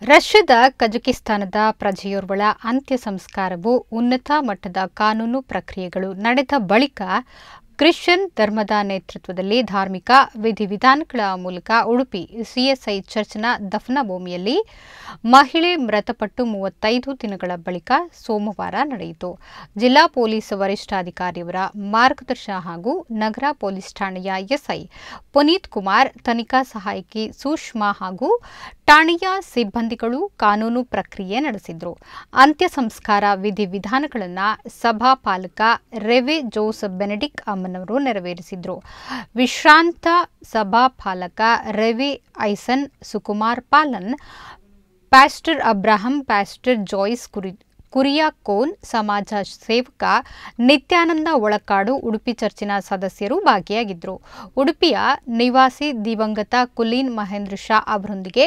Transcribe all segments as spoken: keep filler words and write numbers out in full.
ರಷ್ಯಾದ ಕಜಕಿಸ್ತಾನದ ಪ್ರಜೆಯೋರ್ವಳ ಅಂತ್ಯ ಸಂಸ್ಕಾರವು ಉನ್ನತ ಮಟ್ಟದ ಕಾನೂನು ಪ್ರಕ್ರಿಯೆಗಳು ನಡೆದ ಬಳಿಕ ಕ್ರಿಶ್ಚಿಯನ್ ಧರ್ಮದ ನೇತೃತ್ವದಲ್ಲಿ ಧಾರ್ಮಿಕ ವಿಧಿವಿಧಾನಗಳ ಮೂಲಕ ಉಡುಪಿ ಸಿಎಸ್ಐ ಚರ್ಚ್ನ ದಫನಭೂಮಿಯಲ್ಲಿ ಮಹಿಳೆ ಮೃತಪಟ್ಟು ಮೂವತ್ತೈದು ದಿನಗಳ ಬಳಿಕ ಸೋಮವಾರ ನಡೆಯಿತು. ಜಿಲ್ಲಾ ಪೊಲೀಸ್ ವರಿಷ್ಠಾಧಿಕಾರಿಯವರ ಮಾರ್ಗದರ್ಶನ ಹಾಗೂ ನಗರ ಪೊಲೀಸ್ ಠಾಣೆಯ ಎಸ್ಐ ಪುನೀತ್ ಕುಮಾರ್, ತನಿಖಾ ಸಹಾಯಕಿ ಸುಷ್ಮಾ ಹಾಗೂ ಠಾಣೆಯ ಸಿಬ್ಬಂದಿಗಳು ಕಾನೂನು ಪ್ರಕ್ರಿಯೆ ನಡೆಸಿದರು. ಅಂತ್ಯ ಸಂಸ್ಕಾರ ವಿಧಿವಿಧಾನಗಳನ್ನು ಸಭಾಪಾಲಕ ರೆವೆ ಜೋಸ್ ಬೆನೆಡಿಕ್ ಅಮ್ಮನವರು ನೆರವೇರಿಸಿದರು. ವಿಶ್ರಾಂತ ಸಭಾಪಾಲಕ ರೆವೆ ಐಸನ್ Sukumar Palan, pastor Abraham, pastor Joyce ಕುರಿ ಕುರಿಯಾಕೋನ್, ಸಮಾಜ ಸೇವಕ ನಿತ್ಯಾನಂದ ಒಳಕಾಡು, ಉಡುಪಿ ಚರ್ಚಿನ ಸದಸ್ಯರು ಭಾಗಿಯಾಗಿದ್ದರು. ಉಡುಪಿಯ ನಿವಾಸಿ ದಿವಂಗತ ಕುಲೀನ್ ಮಹೇಂದ್ರ ಶಾ ಅವರೊಂದಿಗೆ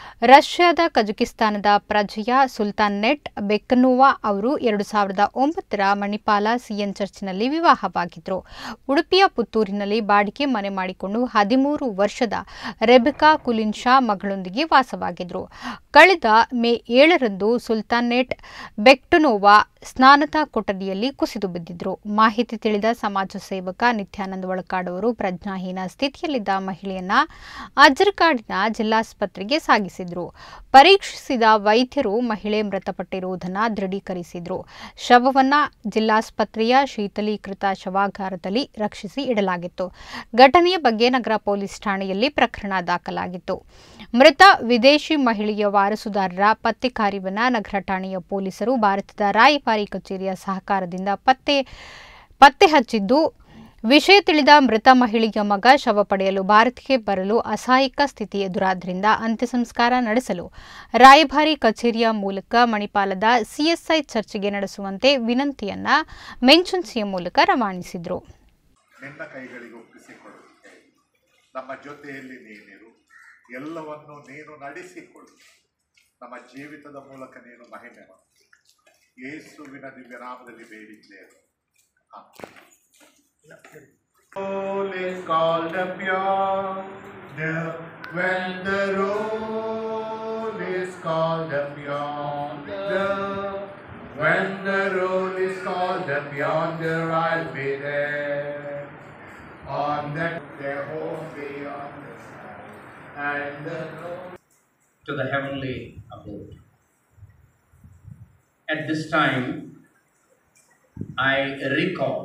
ರಷ್ಯಾದ ಕಜಕಿಸ್ತಾನದ ಪ್ರಜೆಯ ಸುಲ್ತಾನೆಟ್ ಬೆಕ್ಕನೋವಾ ಅವರು ಎರಡು ಸಾವಿರದ ಒಂಬತ್ತರ ಮಣಿಪಾಲ ಸಿಎನ್ ಚರ್ಚ್ನಲ್ಲಿ ವಿವಾಹವಾಗಿದ್ದರು. ಉಡುಪಿಯ ಪುತ್ತೂರಿನಲ್ಲಿ ಬಾಡಿಗೆ ಮನೆ ಮಾಡಿಕೊಂಡು ಹದಿಮೂರು ವರ್ಷದ ರೆಬೆಕಾ ಕುಲಿನ್ ಶಾ ಮಗಳೊಂದಿಗೆ ವಾಸವಾಗಿದ್ದರು. ಕಳೆದ ಮೇ ಏಳರಂದು ಸುಲ್ತಾನೆಟ್ ಬೆಕ್ಟನೋವಾ ಸ್ನಾನದ ಕೊಠಡಿಯಲ್ಲಿ ಕುಸಿದು ಬಿದ್ದಿದ್ದರು. ಮಾಹಿತಿ ತಿಳಿದ ಸಮಾಜ ಸೇವಕ ನಿತ್ಯಾನಂದ ಒಳಕಾಡು ಅವರು ಪ್ರಜ್ಞಾಹೀನ ಸ್ಥಿತಿಯಲ್ಲಿದ್ದ ಮಹಿಳೆಯನ್ನ ಅಜ್ಜರಕಾಡಿನ ಜಿಲ್ಲಾಸ್ಪತ್ರೆಗೆ ಸಾಗಿಸಿದ್ರು. ಪರೀಕ್ಷಿಸಿದ ವೈದ್ಯರು ಮಹಿಳೆ ಮೃತಪಟ್ಟಿರುವುದನ್ನು ದೃಢೀಕರಿಸಿದ್ರು. ಶವವನ್ನ ಜಿಲ್ಲಾಸ್ಪತ್ರೆಯ ಶೀತಲೀಕೃತ ಶವಾಗಾರದಲ್ಲಿ ರಕ್ಷಿಸಿ ಇಡಲಾಗಿತ್ತು. ಘಟನೆಯ ಬಗ್ಗೆ ನಗರ ಪೊಲೀಸ್ ಠಾಣೆಯಲ್ಲಿ ಪ್ರಕರಣ ದಾಖಲಾಗಿತ್ತು. ಮೃತ ವಿದೇಶಿ ಮಹಿಳೆಯ ವಾರಸುದಾರರ ಪತ್ತೆ ಕಾರ್ಯವನ್ನ ನಗರ ಠಾಣೆಯ ಪೊಲೀಸರು ಭಾರತದ ರಾಯಭಾರಿ ಕಚೇರಿಯ ಸಹಕಾರದಿಂದ ಪತ್ತೆ ಪತ್ತೆ ಹಚ್ಚಿದ್ದು, ವಿಷಯ ತಿಳಿದ ಮೃತ ಮಹಿಳೆಯ ಮಗ ಶವ ಪಡೆಯಲು ಭಾರತಕ್ಕೆ ಬರಲು ಅಸಹಾಯಕ ಸ್ಥಿತಿ ಎದುರಾದ್ದರಿಂದ ಅಂತ್ಯ ಸಂಸ್ಕಾರ ನಡೆಸಲು ರಾಯಭಾರಿ ಕಚೇರಿಯ ಮೂಲಕ ಮಣಿಪಾಲದ ಸಿಎಸ್ಐ ಚರ್ಚ್ಗೆ ನಡೆಸುವಂತೆ ವಿನಂತಿಯನ್ನ ಮೆಂಚುನ್ಸಿಯ ಮೂಲಕ ರವಾನಿಸಿದರು. ನಿನ್ನ ಕೈಗಳಿಗೆ ಒಪ್ಪಿಸಿಕೊಡುತ್ತೇನೆ. ನಮ್ಮ ಜೊತೆಯಲ್ಲಿ ನೀನಿರು, ಎಲ್ಲವನ್ನು ನೀನು ನಡೆಸಿಕೊಡು. ನಮ್ಮ ಜೀವಿತದ ಮೂಲಕ ನೀನು ಮಹಿಮೆ ಮಾಡು. ಯೇಸುವಿನ ದಿವ್ಯ ನಾಮದಲ್ಲಿ ಬೇಡಿದ್ದೇವೆ. Soul is called up yonder, when the roll is called up yonder, when the roll is called up yonder, I'll be there. On that their home beyond the sky, and the road to the heavenly abode. At this time, I recall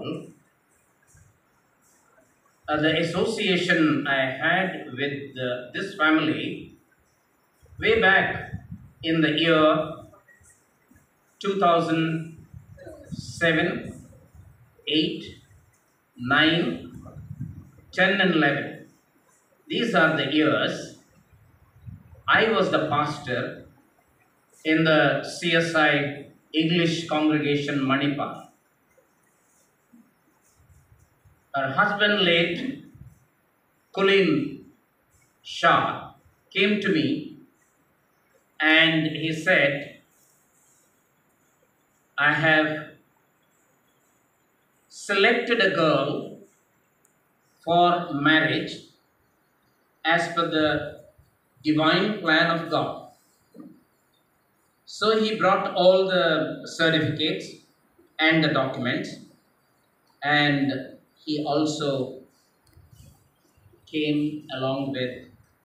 uh, the association I had with uh, this family way back in the year two thousand seven, eight, nine, ten and eleven. These are the years I was the pastor in the C S I English congregation Manipal. Her husband, late Kulin Shah, came to me and he said, I have selected a girl for marriage as per the divine plan of God. So he brought all the certificates and the documents, and he also came along with